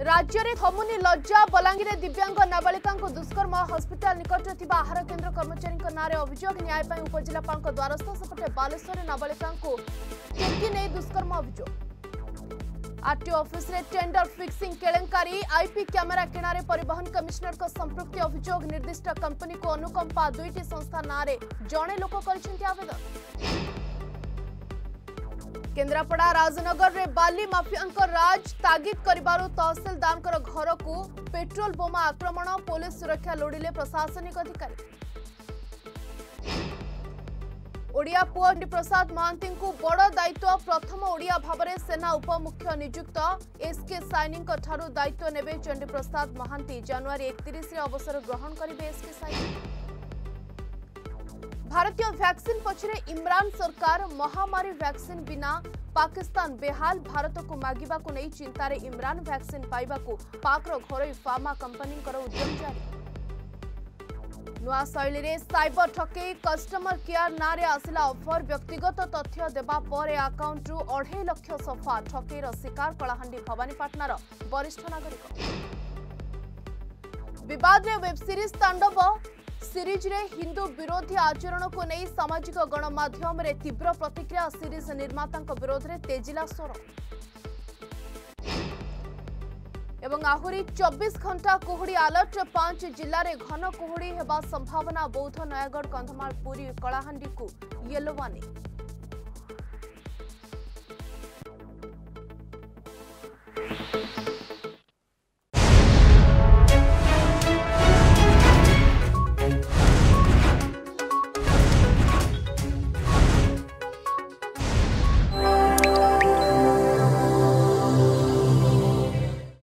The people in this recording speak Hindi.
राज्य में थमुनी लज्जा बलांगीर दिव्यांग नाबालिका दुष्कर्म हस्पिटाल निकट आहार केन्द्र कर्मचारी नारे अभियोग न्याय उपजिलापाल द्वारस्थ सेपटे बालेश्वर नाबालिका टेकी नहीं दुष्कर्म अभियोग आरटीओ ऑफिस रे टेंडर फिक्सिंग केलेंकारी आईपी कैमेरा किणारे परिवहन कमिश्नर को संपृक्ति अभियोग निर्दिष्ट कंपनी को अनुकंपा दुईटी संस्था नारे जड़े लोक कर आवेदन। केन्द्रापड़ा राजनगर रे बाली माफिया राज तागिद करिबारु तहसीलदार घर को पेट्रोल बोमा आक्रमण पुलिस सुरक्षा लोड़िले प्रशासनिक अधिकारी। ओडिया पुओ प्रसाद महांती को बड़ दायित्व प्रथम ओडिया भाव में सेना उपमुख्य नियुक्त एसके साइनी ठारू दायित्व नेबे चंडी प्रसाद महांती जनवरी 31 अवसर ग्रहण करेंगे एसके साइनी। भारतीय वैक्सीन पछरे इमरान सरकार महामारी वैक्सीन बिना पाकिस्तान बेहाल भारत को मागिबा को नहीं चिंतार इमरान वैक्सीन पाइबा को पाकर घरोई फार्मा कंपनी उद्यम जारी। नुआ शैली रे साइबर ठके कस्टमर केयर नारे आसिला ऑफर व्यक्तिगत तथ्य देबा पर अकाउंट रु 2.5 लाख सफा ठकेर शिकार कलाहांडी भवानीपाटनार वरिष्ठ नागरिक। विवाद रे वेब सीरीज तांडव सीरीज रे हिंदू विरोधी आचरण को नहीं सामाजिक गणमाध्यम रे तीव्र प्रतिक्रिया सीरीज निर्माता विरोध में तेजिला स्वर एवं आहरी 24 घंटा कुहुड़ी अलर्ट 5 जिले में घन कुहुड़ी हेबा संभावना बौद्ध नयागढ़ कंधमाल पुरी कलाहांडी को येलो वार्निंग।